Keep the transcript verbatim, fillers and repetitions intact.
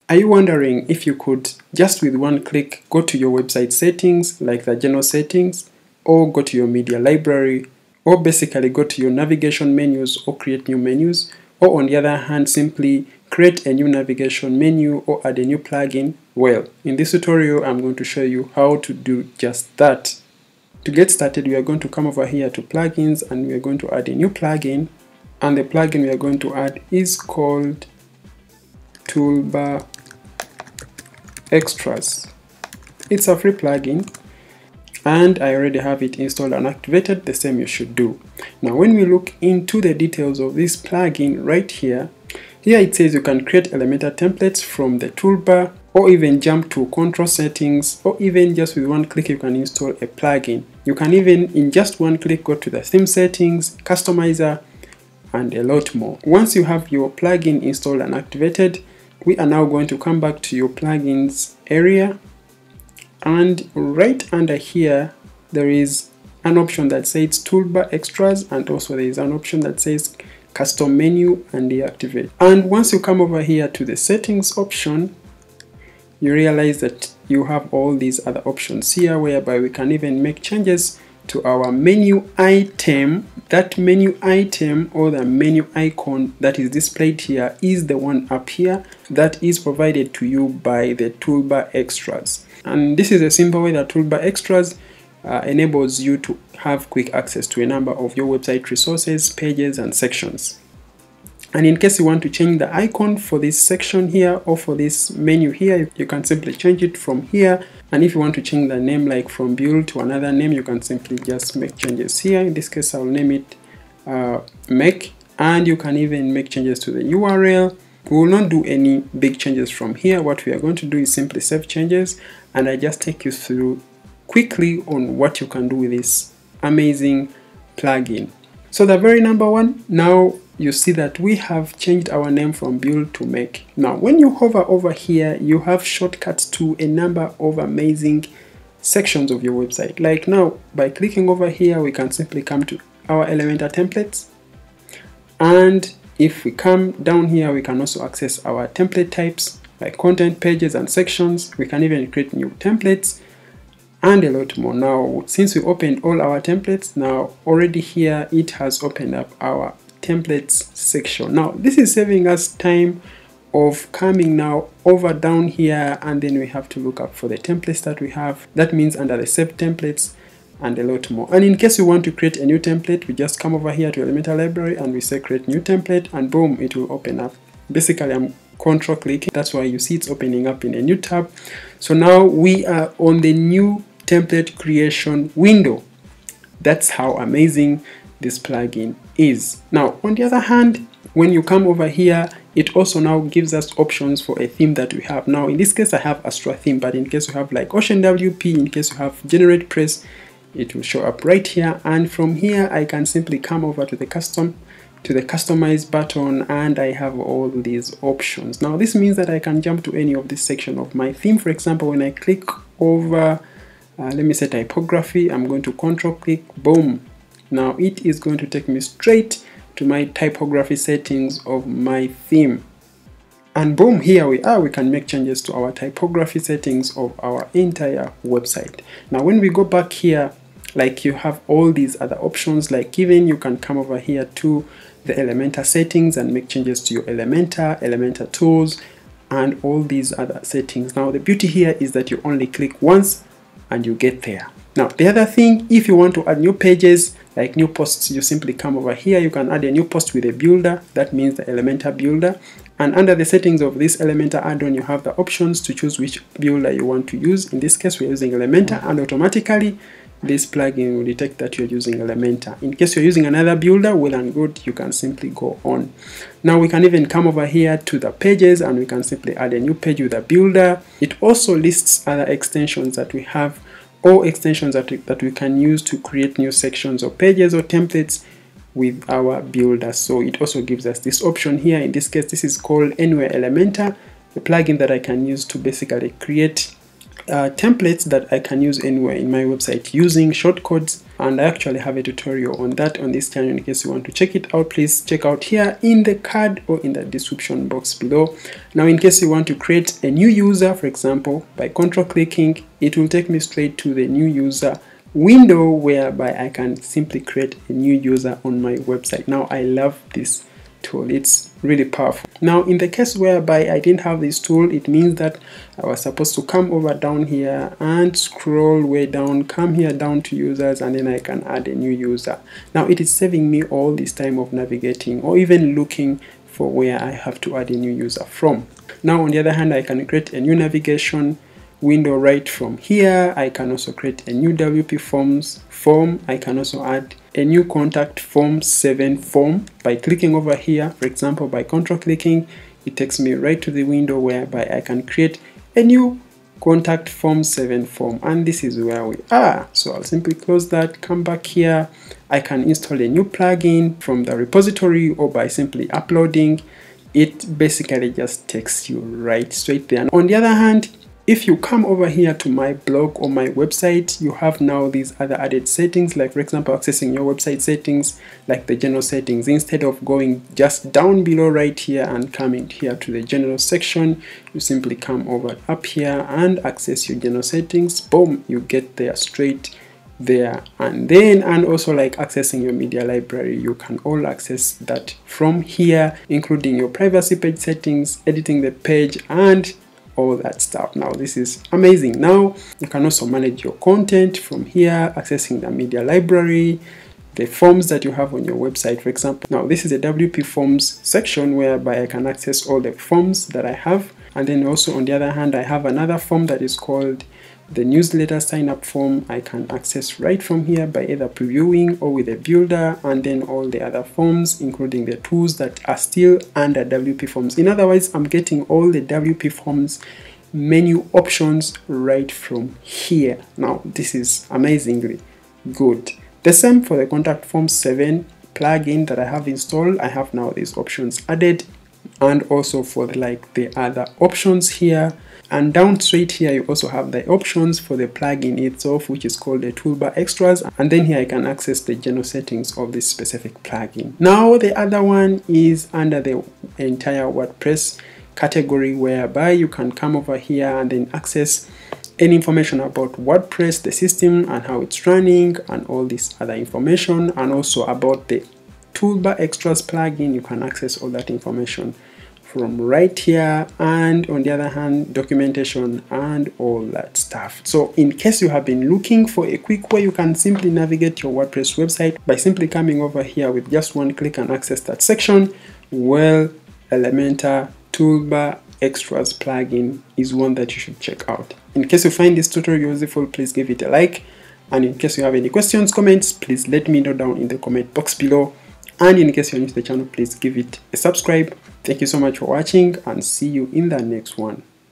Are you wondering if you could just with one click go to your website settings like the general settings, or go to your media library, or basically go to your navigation menus or create new menus, or on the other hand simply create a new navigation menu or add a new plugin? Well, in this tutorial I'm going to show you how to do just that. To get started, we are going to come over here to plugins and we are going to add a new plugin, and the plugin we are going to add is called Toolbar Extras. It's a free plugin and I already have it installed and activated. The same you should do. Now when we look into the details of this plugin right here, here it says you can create Elementor templates from the toolbar, or even jump to control settings, or even just with one click you can install a plugin. You can even in just one click go to the theme settings, customizer, and a lot more. Once you have your plugin installed and activated, we are now going to come back to your plugins area, and right under here there is an option that says Toolbar Extras, and also there is an option that says Custom Menu and Deactivate. And once you come over here to the settings option, you realize that you have all these other options here whereby we can even make changes to our menu item. That menu item or the menu icon that is displayed here is the one up here that is provided to you by the Toolbar Extras. And this is a simple way that Toolbar Extras uh, enables you to have quick access to a number of your website resources, pages, and sections. And in case you want to change the icon for this section here or for this menu here, you can simply change it from here. And if you want to change the name, like from build to another name, you can simply just make changes here. In this case, I'll name it uh, Make, and you can even make changes to the U R L. We will not do any big changes from here. What we are going to do is simply save changes, and I just take you through quickly on what you can do with this amazing plugin. So the very number one, now you see that we have changed our name from build to make. Now when you hover over here, you have shortcuts to a number of amazing sections of your website. Like now, by clicking over here, we can simply come to our Elementor templates, and if we come down here, we can also access our template types like content, pages, and sections. We can even create new templates and a lot more. Now since we opened all our templates, now already here it has opened up our templates section. Now this is saving us time of coming now over down here, and then we have to look up for the templates that we have. That means under the save templates and a lot more. And in case you want to create a new template, we just come over here to Elementor library and we say create new template, and boom, it will open up. Basically I'm control clicking, that's why you see it's opening up in a new tab. So now we are on the new template creation window. That's how amazing this plugin is. Now on the other hand, when you come over here, it also now gives us options for a theme that we have. Now in this case I have Astra theme, but in case you have like Ocean W P, in case you have Generate Press, it will show up right here. And from here I can simply come over to the custom to the customize button, and I have all these options. Now this means that I can jump to any of this section of my theme. For example, when I click over uh, let me say typography, I'm going to control click, boom, now it is going to take me straight to my typography settings of my theme, and boom, here we are. We can make changes to our typography settings of our entire website. Now when we go back here, like you have all these other options, like even you can come over here to the Elementor settings and make changes to your Elementor, Elementor tools, and all these other settings. Now the beauty here is that you only click once and you get there. Now the other thing, if you want to add new pages like new posts, you simply come over here. You can add a new post with a builder, that means the Elementor builder, and under the settings of this Elementor add-on you have the options to choose which builder you want to use. In this case we're using Elementor, and automatically this plugin will detect that you're using Elementor. In case you're using another builder, well and good, you can simply go on. Now we can even come over here to the pages and we can simply add a new page with a builder. It also lists other extensions that we have, or extensions that we, that we can use to create new sections or pages or templates with our builder. So it also gives us this option here. In this case, this is called Anywhere Elementor, a plugin that I can use to basically create uh, templates that I can use anywhere in my website using shortcodes, and I actually have a tutorial on that on this channel. In case you want to check it out, please check out here in the card or in the description box below. Now in case you want to create a new user, for example, by control clicking, it will take me straight to the new user window whereby I can simply create a new user on my website. Now I love this tool, it's really powerful. Now in the case whereby I didn't have this tool, it means that I was supposed to come over down here and scroll way down, come here down to users, and then I can add a new user. Now it is saving me all this time of navigating or even looking for where I have to add a new user from. Now on the other hand, I can create a new navigation window right from here. I can also create a new W P Forms form. I can also add a new contact form seven form by clicking over here. For example, by control clicking, it takes me right to the window whereby I can create a new contact form seven form, and this is where we are. So I'll simply close that, come back here. I can install a new plugin from the repository or by simply uploading. It basically just takes you right straight there. On the other hand, if you come over here to my blog or my website, you have now these other added settings, like for example accessing your website settings, like the general settings. Instead of going just down below right here and coming here to the general section, you simply come over up here and access your general settings. Boom, you get there straight there. And then, and also like accessing your media library, you can all access that from here, including your privacy page settings, editing the page, and all that stuff. Now this is amazing. Now you can also manage your content from here, accessing the media library, the forms that you have on your website, for example. Now this is a W P Forms section whereby I can access all the forms that I have. And then also on the other hand, I have another form that is called the newsletter sign up form. I can access right from here by either previewing or with a builder, and then all the other forms, including the tools that are still under W P Forms. In other words, I'm getting all the W P Forms menu options right from here. Now this is amazingly good. The same for the contact form seven plugin that I have installed. I have now these options added, and also for the, like the other options here. And down straight here, you also have the options for the plugin itself, which is called the toolbar extras. And then here I can access the general settings of this specific plugin. Now the other one is under the entire WordPress category, whereby you can come over here and then access any information about WordPress, the system and how it's running, and all this other information, and also about the toolbar extras plugin. You can access all that information from right here, and on the other hand, documentation and all that stuff. So in case you have been looking for a quick way you can simply navigate your WordPress website by simply coming over here with just one click and access that section, well, Elementor Toolbar Extras plugin is one that you should check out. In case you find this tutorial useful, please give it a like, and in case you have any questions, comments, please let me know down in the comment box below. And in case you're new to the channel, please give it a subscribe. Thank you so much for watching, and see you in the next one.